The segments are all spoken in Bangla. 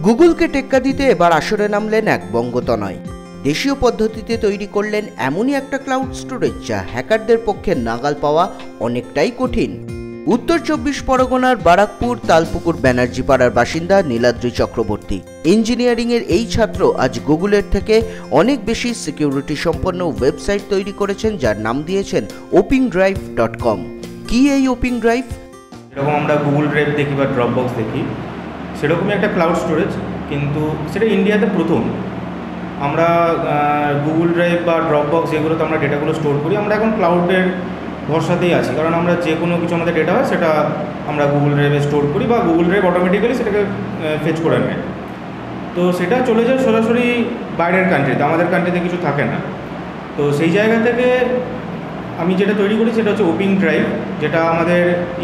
গুগলকে টেক্কা দিতে এবার আসরে নামলেন এক গতনয়। দেশীয় পদ্ধতিতে তৈরি করলেন এমনই একটা ক্লাউড স্টোরেজ যা হ্যাকারদের পক্ষে নাগাল পাওয়া অনেকটাই কঠিন। উত্তর 24 পরগনার বারাকপুর তালপুকুর ব্যানার্জি পাড়ার বাসিন্দা নীলাদ্রি চক্রবর্তী ইঞ্জিনিয়ারিং এর এই ছাত্র আজ গুগলের থেকে অনেক বেশি সিকিউরিটি সম্পন্ন ওয়েবসাইট তৈরি করেছেন, যার নাম দিয়েছেন opindrive.com। কি এই ওপিং ড্রাইভ? যেরকম আমরা গুগল ড্রাইভ দেখি বা ড্রপবক্স দেখি, সেরকমই একটা ক্লাউড স্টোরেজ, কিন্তু সেটা ইন্ডিয়াতে প্রথম। আমরা গুগল ড্রাইভ বা ড্রপবক্স যেগুলোতে আমরা ডেটাগুলো স্টোর করি, আমরা এখন ক্লাউডের ভরসাতেই আছি, কারণ আমরা যে কোনো কিছু আমাদের ডেটা হয় সেটা আমরা গুগল ড্রাইভে স্টোর করি বা গুগল ড্রাইভ অটোমেটিক্যালি সেটাকে ফেচ করে নেয়। তো সেটা চলে যায় সরাসরি বাইরের কান্ট্রিতে, আমাদের কান্ট্রিতে কিছু থাকে না। তো সেই জায়গা থেকে আমি যেটা তৈরি করি সেটা হচ্ছে ওপিং ড্রাইভ, যেটা আমাদের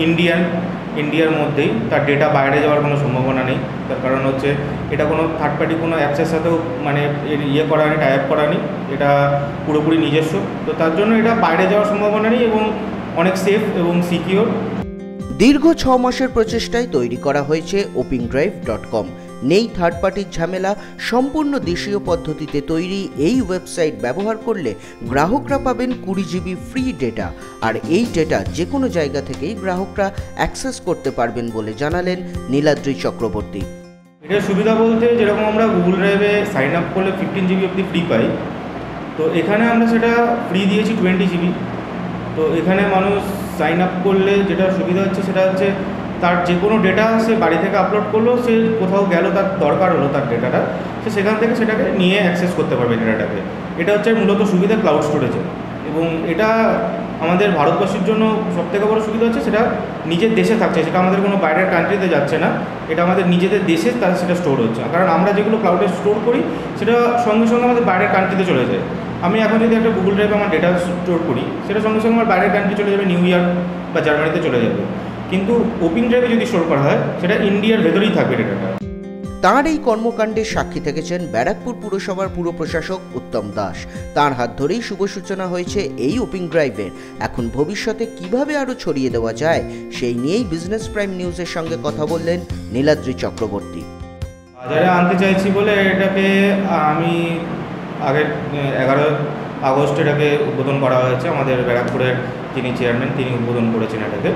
ইন্ডিয়ার মধ্যেই, তার ডেটা বাইরে যাওয়ার কোনো সম্ভাবনা নেই। তার কারণ হচ্ছে এটা কোনো থার্ড পার্টি কোনো অ্যাপসের সাথেও মানে করা নেই, টাই আপ করা নেই, এটা পুরোপুরি নিজস্ব। তো তার জন্য এটা বাইরে যাওয়ার সম্ভাবনা নেই এবং অনেক সেফ এবং সিকিওর। দীর্ঘ 6 মাসের প্রচেষ্টায় তৈরি করা হয়েছে opindrive.com। নেই থার্ড পার্টির ঝামেলা, সম্পূর্ণ দেশীয় পদ্ধতিতে তৈরি এই ওয়েবসাইট ব্যবহার করলে গ্রাহকরা পাবেন 20 GB ফ্রি ডেটা, আর এই ডেটা যে কোনো জায়গা থেকেই গ্রাহকরা অ্যাক্সেস করতে পারবেন বলে জানালেন নীলাদ্রি চক্রবর্তী। এটার সুবিধা বলতে, যেরকম আমরা গুগল ড্রাইভে সাইন আপ করলে 15 GB অবধি ফ্রি পাই, তো এখানে আমরা সেটা ফ্রি দিয়েছি 20 GB। তো এখানে মানুষ সাইন আপ করলে যেটা সুবিধা হচ্ছে সেটা হচ্ছে তার যে কোনো ডেটা সে বাড়ি থেকে আপলোড করলো, সে কোথাও গেল, তার দরকার হলো তার ডেটাটা, সে সেখান থেকে সেটাকে নিয়ে অ্যাক্সেস করতে পারবে ডেটাটাকে। এটা হচ্ছে মূলত সুবিধা ক্লাউড স্টোরেজে, এবং এটা আমাদের ভারতবর্ষের জন্য সবথেকে বড় সুবিধা হচ্ছে সেটা নিজের দেশে থাকছে, সেটা আমাদের কোনো বাইরের কান্ট্রিতে যাচ্ছে না, এটা আমাদের নিজেদের দেশে তার সেটা স্টোর হচ্ছে। কারণ আমরা যেগুলো ক্লাউডে স্টোর করি সেটা সঙ্গে সঙ্গে আমাদের বাইরের কান্ট্রিতে চলে যায়। আমি এখন যদি একটা গুগল ড্রাইভে আমার ডেটা স্টোর করি, সেটা সঙ্গে সঙ্গে আমার বাইরের কান্ট্রি চলে যাবে, নিউ ইয়র্ক বা জার্মানিতে চলে যাবে। কিন্তু ওপিং ড্রাইভে যদি স্টোর করা হয় সেটা ইন্ডিয়ার ভেতরেই থাকবে ডেটাটা। তাঁর এই কর্মকাণ্ডের সাক্ষী থেকেছেন ব্যারাকপুর পুরসভার পুর প্রশাসক উত্তম দাস। তাঁর হাত ধরেই শুভ সূচনা হয়েছে এই ওপিং ড্রাইভের। এখন ভবিষ্যতে কিভাবে আরও ছড়িয়ে দেওয়া যায় সেই নিয়েই বিজনেস প্রাইম নিউজের সঙ্গে কথা বললেন নীলাদ্রি চক্রবর্তী। বাজারে আনতে চাইছি বলে এটাকে আমি আগের 11 আগস্ট এটাকে উদ্বোধন করা হয়েছে। আমাদের ব্যারাকপুরের যিনি চেয়ারম্যান তিনি উদ্বোধন করেছেন এটাকে,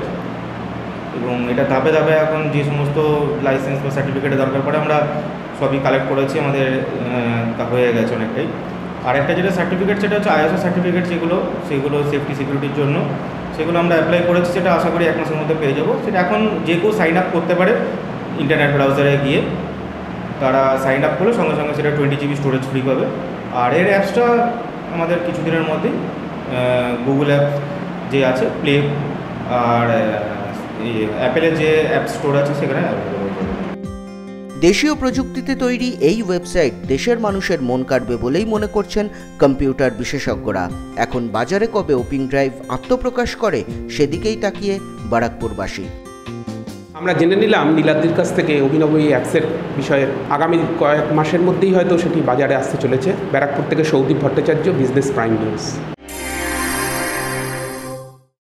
এবং এটা ধাপে ধাপে এখন যে সমস্ত লাইসেন্স বা সার্টিফিকেটের দরকার পড়ে আমরা সবই কালেক্ট করেছি, আমাদের হয়ে গেছে অনেকটাই। আর একটা যেটা সার্টিফিকেট সেটা হচ্ছে ISO সার্টিফিকেট, সেগুলো সেফটি সিকিউরিটির জন্য, সেগুলো আমরা অ্যাপ্লাই করেছি, সেটা আশা করি 1 মাসের মধ্যে পেয়ে যাবো। সেটা এখন যে কেউ সাইন আপ করতে পারে, ইন্টারনেট ব্রাউজারে গিয়ে তারা সাইন আপ করলে সঙ্গে সঙ্গে সেটা 20 GB স্টোরেজ ফ্রি পাবে। আর এর অ্যাপসটা আমাদের কিছুদিনের মধ্যেই গুগল অ্যাপ যে আছে প্লে আর অ্যাপেলের যে অ্যাপ স্টোর আছে সেখানে অ্যাভেলেবল হয়ে যাবে। দেশীয় প্রযুক্তিতে তৈরি এই ওয়েবসাইট দেশের মানুষের মন কাড়বে বলেই মনে করছেন কম্পিউটার বিশেষজ্ঞরা। এখন বাজারে কবে ওপিং ড্রাইভ আত্মপ্রকাশ করে সেদিকেই তাকিয়ে বারাকপুরবাসী। আমরা জেনে নিলাম নীলাদ্রির কাছ থেকে অভিনব এই অ্যাপসের বিষয়ে। আগামী কয়েক মাসের মধ্যেই হয়তো সেটি বাজারে আসতে চলেছে। ব্যারাকপুর থেকে Soudip Bhattacharya, business prime news.